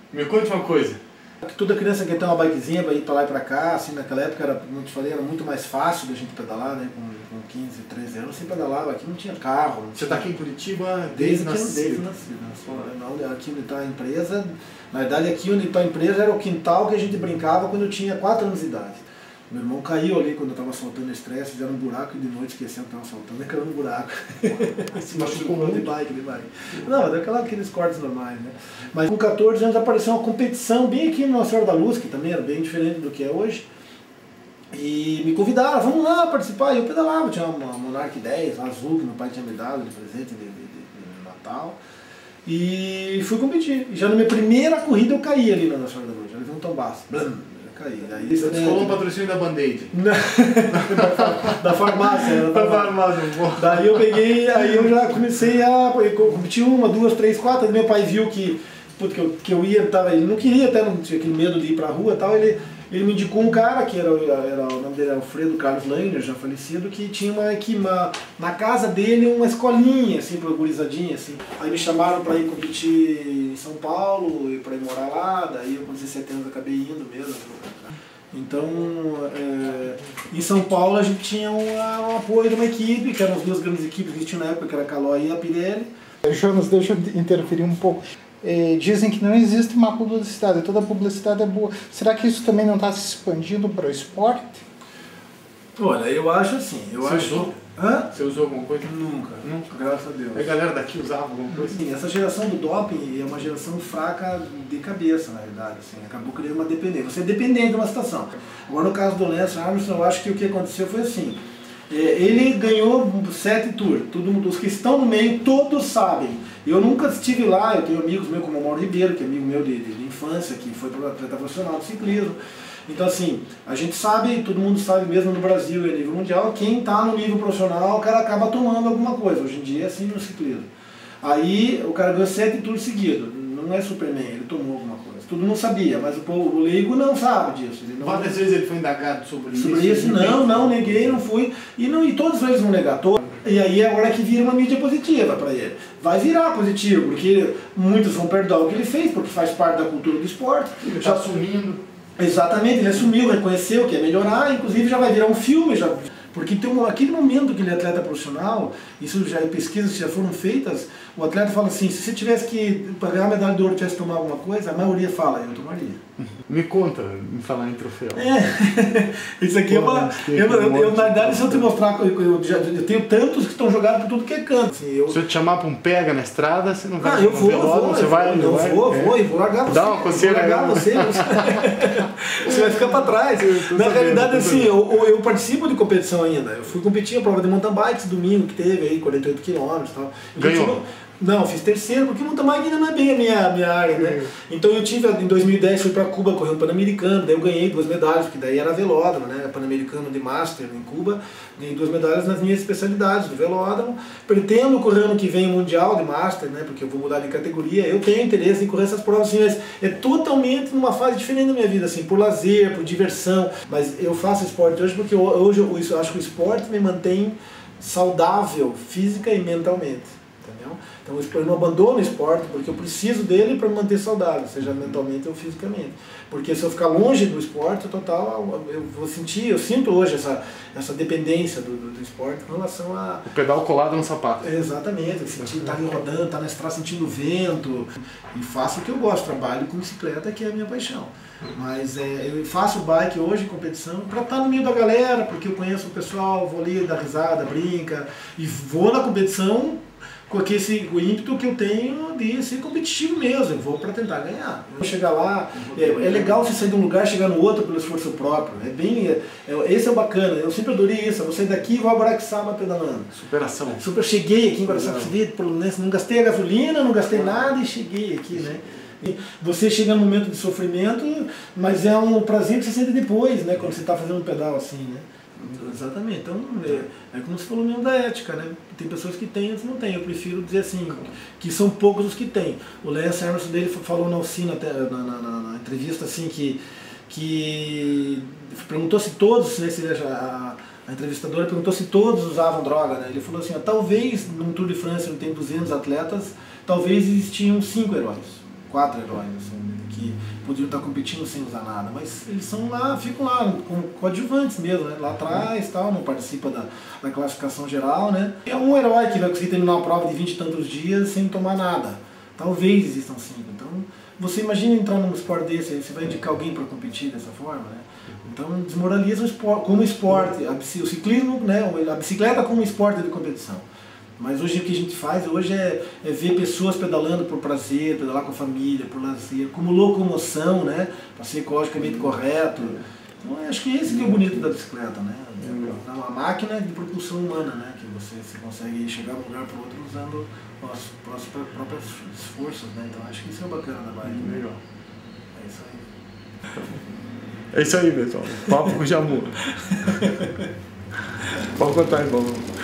Me conte uma coisa. Toda criança quer ter uma bikezinha para ir para lá e para cá, assim, naquela época era, como eu te falei, era muito mais fácil da gente pedalar, né? Com 15, 13 anos, você pedalava, aqui não tinha carro. Você está aqui em Curitiba desde nascido. Aqui onde está a empresa, na verdade aqui onde está a empresa era o quintal que a gente brincava quando eu tinha 4 anos de idade. Meu irmão caiu ali quando eu estava soltando estresse, fizeram um buraco e de noite esquecendo que estava soltando e caiu no buraco. Se machucou de bike. Não, deu aqueles cortes normais, né? Mas com 14 anos apareceu uma competição bem aqui no Nossa Senhora da Luz, que também era bem diferente do que é hoje. E me convidaram, vamos lá participar. E eu pedalava, tinha uma Monarch 10 azul que meu pai tinha me dado de presente de Natal. E fui competir. E já na minha primeira corrida eu caí ali na Nossa Senhora da Luz, já levei um tombaço. Aí, você falou um patrocínio da Band-Aid. Da farmácia. Da farmácia. Daí eu peguei, aí eu já comecei a competir 1, 2, 3, 4. Aí meu pai viu que eu ia, ele não queria, até não tinha aquele medo de ir pra rua e tal. Ele me indicou um cara, que era o nome dele era Alfredo Carlos Langer, já falecido, que tinha na casa dele uma escolinha, assim, pra gurizadinha, assim. Aí me chamaram pra ir competir em São Paulo, pra ir morar lá, daí eu com 17 anos acabei indo mesmo. Então, em São Paulo a gente tinha um apoio de uma equipe, que eram as 2 grandes equipes que tinha na época, que era a Caloi e a Pirelli. Jonas, deixa eu interferir um pouco. Dizem que não existe uma publicidade, toda publicidade é boa. Será que isso também não está se expandindo para o esporte? Olha, eu acho assim. Usou? Hã? Você usou alguma coisa? Nunca, graças a Deus. A galera daqui usava alguma coisa? Sim, essa geração do doping é uma geração fraca de cabeça, na verdade. Assim, acabou criando uma dependência. Você é dependente de uma situação. Agora, no caso do Lance Armstrong, eu acho que o que aconteceu foi assim. Ele ganhou 7 tours. Os que estão no meio, todos sabem. Eu nunca estive lá, eu tenho amigos meus como o Mauro Ribeiro, que é amigo meu de infância, que foi atleta profissional de ciclismo. Então assim, a gente sabe, todo mundo sabe mesmo no Brasil e a nível mundial, quem está no nível profissional, o cara acaba tomando alguma coisa. Hoje em dia é assim no ciclismo. Aí o cara ganhou 7 tours seguidos, não é Superman, ele tomou alguma coisa. Todo mundo sabia, mas o leigo não sabe disso. Várias vezes ele foi indagado sobre isso? Sobre isso, não, neguei, não fui. E todos eles vão negar. E aí é a hora que vira uma mídia positiva para ele. Vai virar positivo, porque muitos vão perdoar o que ele fez, porque faz parte da cultura do esporte. Ele está assumindo. Exatamente, ele assumiu, reconheceu que é melhorar, inclusive já vai virar um filme, porque tem aquele momento que ele é atleta profissional, isso já pesquisas já foram feitas, o atleta fala assim, se você tivesse que ganhar a medalha de ouro, tivesse que tomar alguma coisa, a maioria fala, eu tomaria. Me conta, me falar em troféu. Isso aqui é uma... na verdade, se eu te mostrar, eu tenho tantos que estão jogados por tudo que é canto. Assim, se eu te chamar para um pega na estrada, você não vai... eu vou largar você. Dá uma coceira. Você vai ficar para trás. Na realidade, assim, eu participo de competição ainda. Eu fui competir a prova de mountain bikes domingo, que teve aí, 48 km e tal. Ganhou? Não, fiz terceiro, porque mountain bike ainda não é bem a minha área, né? Então eu tive, em 2010, fui para Cuba correr um Pan-Americano, daí eu ganhei 2 medalhas, porque daí era velódromo, né? Pan-Americano de Master em Cuba, ganhei 2 medalhas nas minhas especialidades do velódromo. Pretendo correr ano que vem o Mundial de Master, né? Porque eu vou mudar de categoria, eu tenho interesse em correr essas provas, assim, mas é totalmente numa fase diferente da minha vida, assim, por lazer, por diversão. Mas eu faço esporte hoje porque hoje eu acho que o esporte me mantém saudável, física e mentalmente. Entendeu? Então eu não abandono o esporte porque eu preciso dele para me manter saudável, seja mentalmente ou fisicamente. Porque se eu ficar longe do esporte, total, eu sinto hoje essa dependência do esporte com relação a... O pedal colado no sapato. Exatamente, estar ali rodando, estar na estrada sentindo o vento. E faço o que eu gosto, trabalho com bicicleta, que é a minha paixão. Mas eu faço bike hoje, competição, para estar no meio da galera, porque eu conheço o pessoal, vou ali dar risada, brinca, e vou na competição com o ímpeto que eu tenho de ser competitivo mesmo, eu vou para tentar ganhar. Eu vou chegar lá, é legal você sair de um lugar e chegar no outro pelo esforço próprio, esse é o bacana, eu sempre adorei isso, eu vou sair daqui e vou a Guaraqueçaba pedalando. Superação. Cheguei aqui em Guaraqueçaba, não gastei a gasolina, não gastei nada e cheguei aqui, né? E você chega num momento de sofrimento, mas é um prazer que você sente depois, né, quando você está fazendo um pedal assim, né? Exatamente, então é como você falou mesmo da ética, né? Tem pessoas que têm e outras não têm. Eu prefiro dizer assim, que são poucos os que têm. O Lance Armstrong dele falou na oficina, na entrevista, assim, que perguntou se todos, né, a entrevistadora perguntou se todos usavam droga, né? Ele falou assim, talvez num Tour de França, onde tem 200 atletas, talvez existiam 5 heróis. 4 heróis, assim, que podiam estar competindo sem usar nada, mas eles são lá, ficam lá como coadjuvantes mesmo, né? Lá atrás, tal, não participa da classificação geral, né? É um herói que vai conseguir terminar uma prova de 20 e tantos dias sem tomar nada. Talvez existam 5. Então, você imagina entrar num esporte desse, aí você vai indicar alguém para competir dessa forma, né? Então, desmoraliza o esporte, como esporte, o ciclismo, né? A bicicleta como esporte de competição. Mas hoje o que a gente faz hoje é ver pessoas pedalando por prazer, pedalar com a família, por lazer, como locomoção, né? Para ser ecologicamente correto. Então acho que esse que é o bonito da bicicleta, né? É uma máquina de propulsão humana, né? Que você consegue chegar de um lugar para o outro usando as próprias forças, né? Então acho que isso é bacana da bike. Legal. É isso aí. É isso aí, pessoal. Papo com Jamur. Pode contar, irmão.